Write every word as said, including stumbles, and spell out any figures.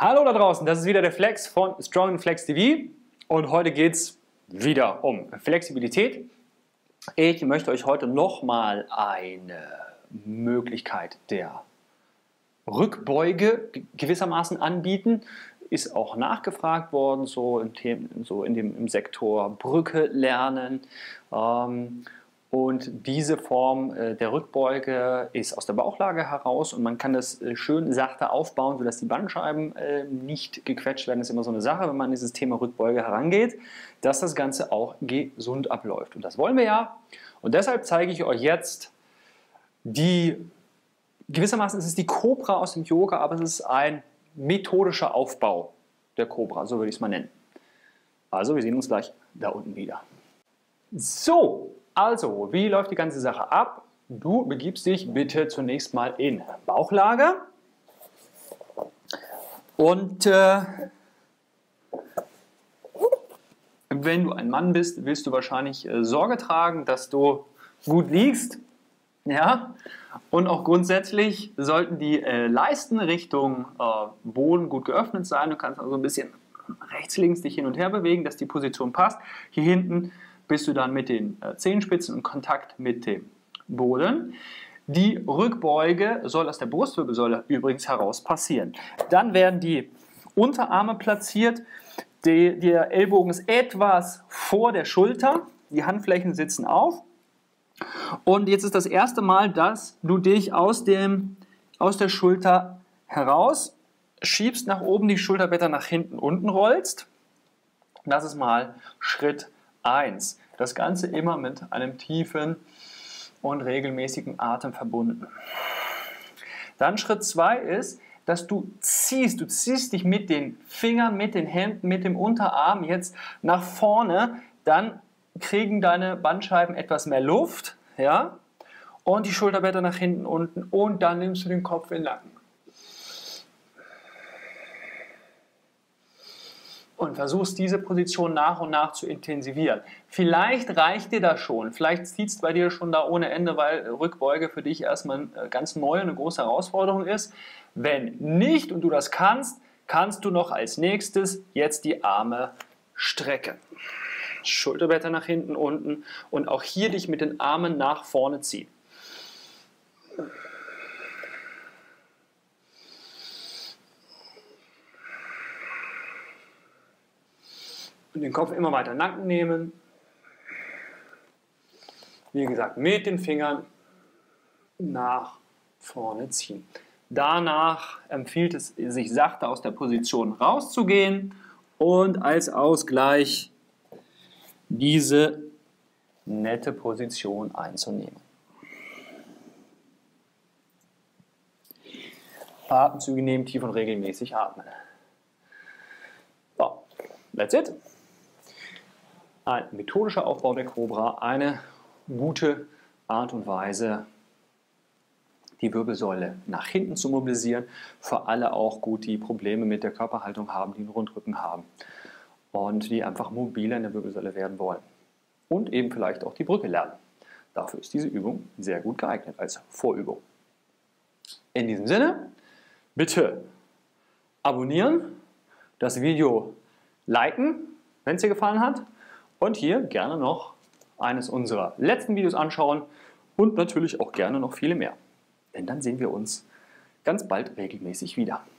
Hallo da draußen, das ist wieder der Flex von Strong and Flex T V und heute geht es wieder um Flexibilität. Ich möchte euch heute nochmal eine Möglichkeit der Rückbeuge gewissermaßen anbieten. Ist auch nachgefragt worden, so im, Themen, so in dem, im Sektor Brücke lernen. Ähm, Und diese Form äh, der Rückbeuge ist aus der Bauchlage heraus und man kann das äh, schön sachte aufbauen, sodass die Bandscheiben äh, nicht gequetscht werden. Das ist immer so eine Sache, wenn man an dieses Thema Rückbeuge herangeht, dass das Ganze auch gesund abläuft. Und das wollen wir ja. Und deshalb zeige ich euch jetzt die, gewissermaßen ist es die Cobra aus dem Yoga, aber es ist ein methodischer Aufbau der Cobra, so würde ich es mal nennen. Also wir sehen uns gleich da unten wieder. So. Also, wie läuft die ganze Sache ab? Du begibst dich bitte zunächst mal in Bauchlage und äh, wenn du ein Mann bist, willst du wahrscheinlich äh, Sorge tragen, dass du gut liegst. Ja? Und auch grundsätzlich sollten die äh, Leisten Richtung äh, Boden gut geöffnet sein. Du kannst also ein bisschen rechts, links dich hin und her bewegen, dass die Position passt. Hier hinten bist du dann mit den Zehenspitzen in Kontakt mit dem Boden. Die Rückbeuge soll aus der Brustwirbelsäule übrigens heraus passieren. Dann werden die Unterarme platziert. Die, der Ellbogen ist etwas vor der Schulter. Die Handflächen sitzen auf. Und jetzt ist das erste Mal, dass du dich aus, dem, aus der Schulter heraus schiebst, nach oben die Schulterblätter nach hinten unten rollst. Das ist mal Schritt eins. Das Ganze immer mit einem tiefen und regelmäßigen Atem verbunden. Dann Schritt zwei ist, dass du ziehst. Du ziehst dich mit den Fingern, mit den Händen, mit dem Unterarm jetzt nach vorne. Dann kriegen deine Bandscheiben etwas mehr Luft. Ja? Und die Schulterblätter nach hinten unten. Und dann nimmst du den Kopf in den Nacken. Und versuchst diese Position nach und nach zu intensivieren. Vielleicht reicht dir das schon, vielleicht zieht es bei dir schon da ohne Ende, weil Rückbeuge für dich erstmal ganz neu und eine große Herausforderung ist. Wenn nicht und du das kannst, kannst du noch als nächstes jetzt die Arme strecken. Schulterblätter nach hinten, unten und auch hier dich mit den Armen nach vorne ziehen. Und den Kopf immer weiter Nacken nehmen. Wie gesagt, mit den Fingern nach vorne ziehen. Danach empfiehlt es sich, sachte aus der Position rauszugehen und als Ausgleich diese nette Position einzunehmen. Atemzüge nehmen, tief und regelmäßig atmen. So, that's it. Ein methodischer Aufbau der Cobra, eine gute Art und Weise, die Wirbelsäule nach hinten zu mobilisieren. Für alle auch gut, die Probleme mit der Körperhaltung haben, die einen Rundrücken haben und die einfach mobiler in der Wirbelsäule werden wollen. Und eben vielleicht auch die Brücke lernen. Dafür ist diese Übung sehr gut geeignet als Vorübung. In diesem Sinne, bitte abonnieren, das Video liken, wenn es dir gefallen hat. Und hier gerne noch eines unserer letzten Videos anschauen und natürlich auch gerne noch viele mehr. Denn dann sehen wir uns ganz bald regelmäßig wieder.